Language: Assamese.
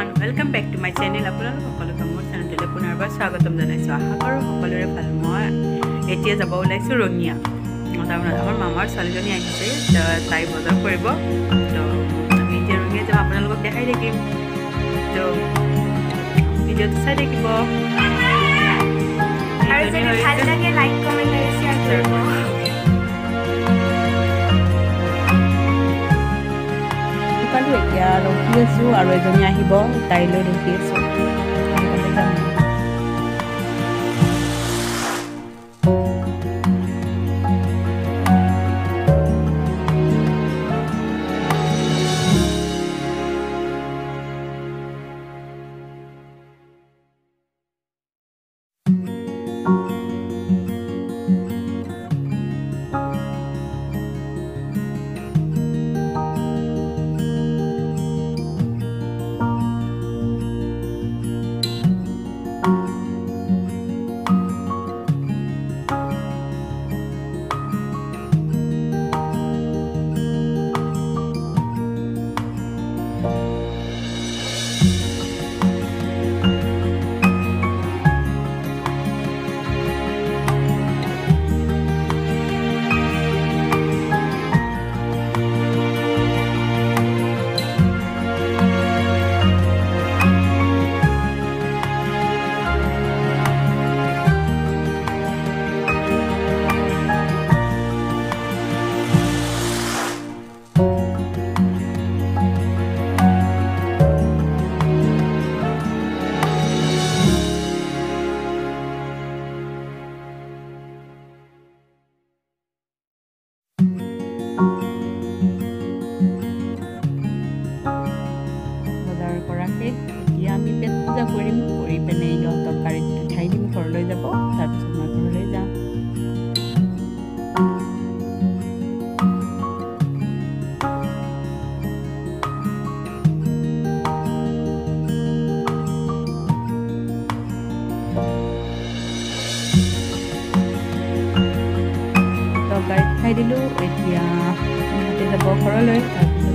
Welcome back to my channel আপোনালোক সকলোকে মোৰ চেনেললৈ পুনৰবাৰ স্বাগতম জনাইছোঁ। আশা কৰোঁ সকলোৰে ভাল। মই এতিয়া যাব ওলাইছোঁ ৰঙিয়া। তাৰমানে আমাৰ মামাৰ ছোৱালীজনী আহিছে, তাই বজাৰ কৰিব। তো আমি এতিয়া ৰঙিয়া যাম, আপোনালোকক দেখাই থাকিম। তো ভিডিঅ'টো চাই থাকিব আৰু যদি ভাল লাগে লাইক কমেন্ট আৰু শেয়াৰ কৰিব। পালোঁ এতিয়া ৰখি আছোঁ আৰু এজনী আহিব, তাইলৈ ৰখি আছোঁ। এতিয়া আমি পেট পূজা কৰিম, কৰি পিনে ইহঁতক গাড়ীত উঠাই দিম, ঘৰলৈ যাব। তাৰপিছত মই ঘৰলৈ যাম। গাড়ীত উঠাই দিলোঁ, এতিয়া ইহঁতে যাব ঘৰলৈ। তাৰপিছত